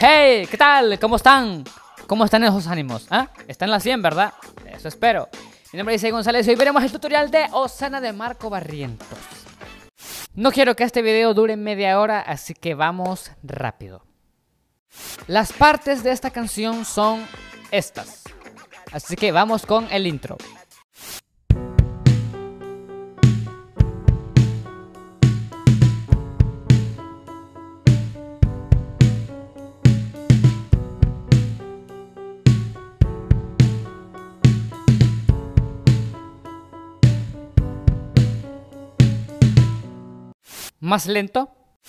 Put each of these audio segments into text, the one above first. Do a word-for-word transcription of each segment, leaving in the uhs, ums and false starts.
Hey, ¿qué tal? ¿Cómo están? ¿Cómo están esos ánimos? ¿Ah? Están en la cien, ¿verdad? Eso espero. Mi nombre es Isai González y hoy veremos el tutorial de Osana de Marco Barrientos. No quiero que este video dure media hora, así que vamos rápido. Las partes de esta canción son estas, así que vamos con el intro. Más lento.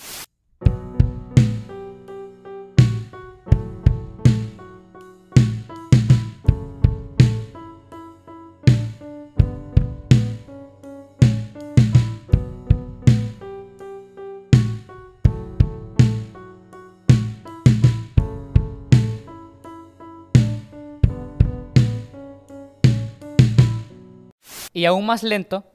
Y aún más lento.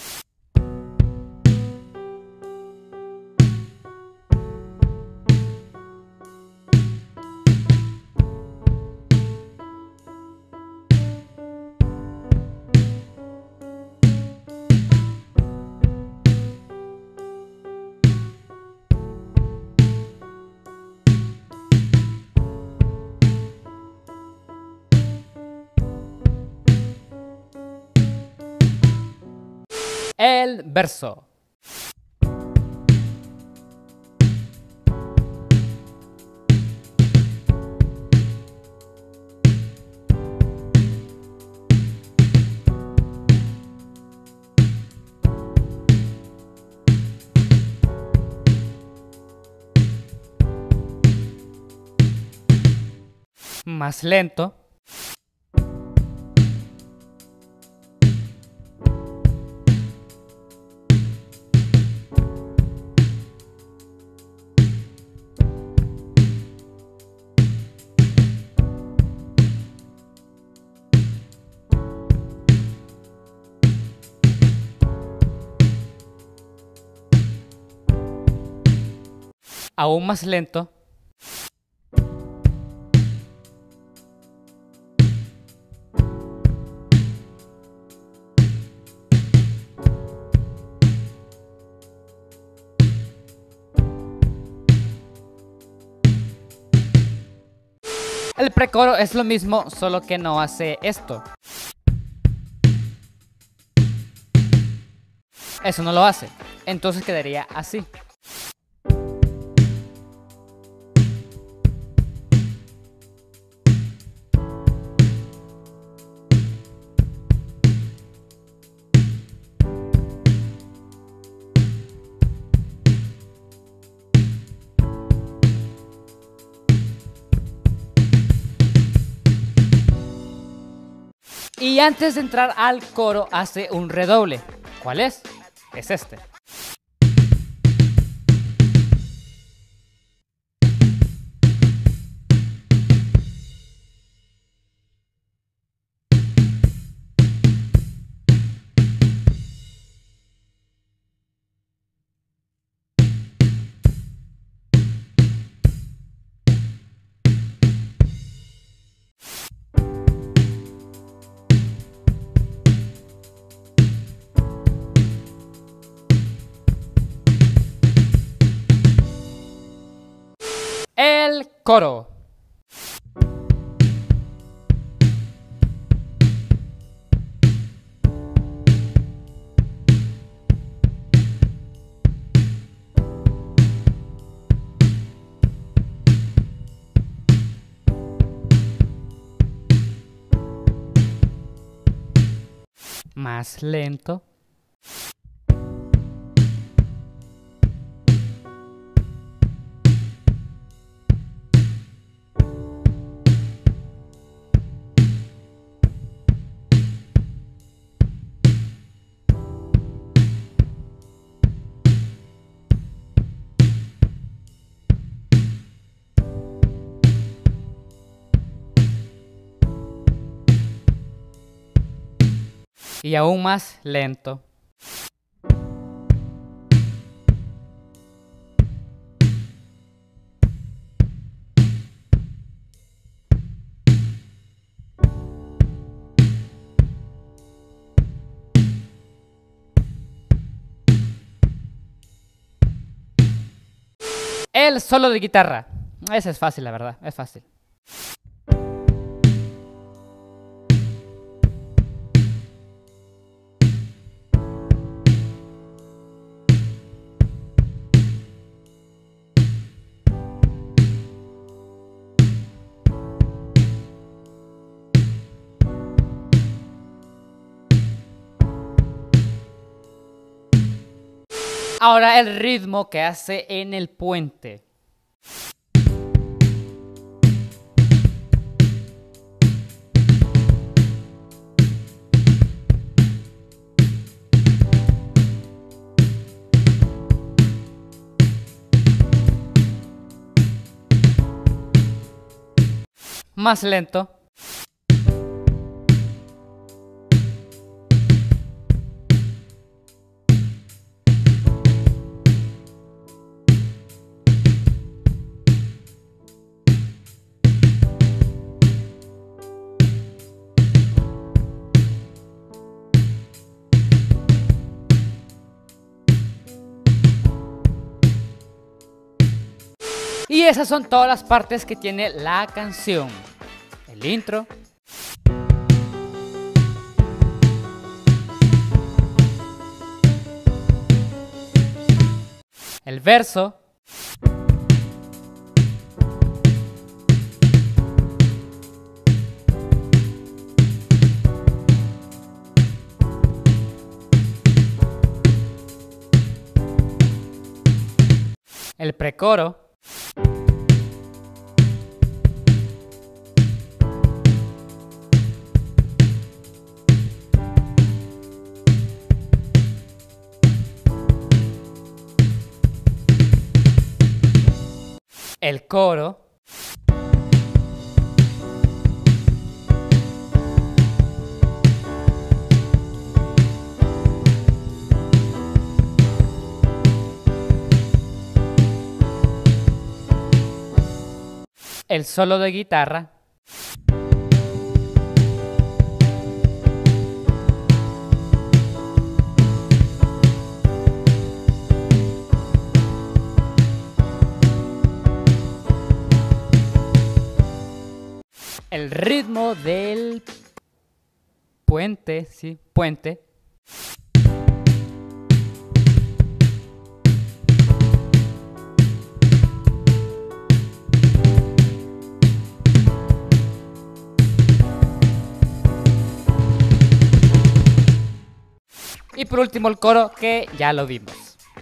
El verso. Más lento. Aún más lento. El precoro es lo mismo, solo que no hace esto. Eso no lo hace. Entonces quedaría así. Y antes de entrar al coro hace un redoble. ¿Cuál es? Es este. El coro. Más lento. Y aún más lento. el solo de guitarra. Ese es fácil, la verdad, es fácil. Ahora el ritmo que hace en el puente. Más lento. Y esas son todas las partes que tiene la canción. El intro. El verso. El precoro. El coro. El solo de guitarra. El ritmo del puente, sí, puente. Y por último el coro, que ya lo vimos.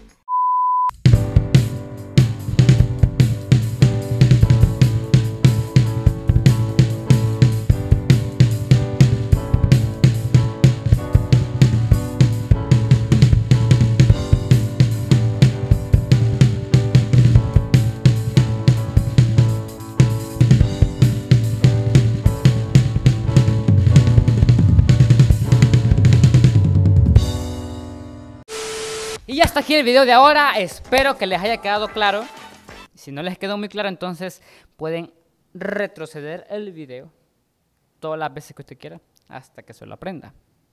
Y hasta aquí el video de ahora, espero que les haya quedado claro. Si no les quedó muy claro, entonces pueden retroceder el video todas las veces que usted quiera hasta que se lo aprenda.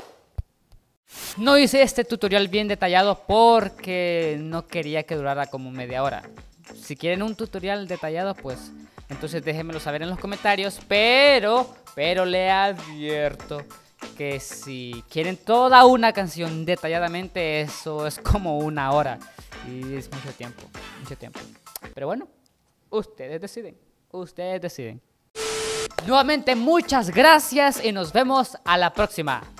No hice este tutorial bien detallado porque no quería que durara como media hora. Si quieren un tutorial detallado, pues entonces déjenmelo saber en los comentarios, pero, pero le advierto que si quieren toda una canción detalladamente, eso es como una hora y es mucho tiempo, mucho tiempo. Pero bueno, ustedes deciden, ustedes deciden. Nuevamente muchas gracias y nos vemos a la próxima.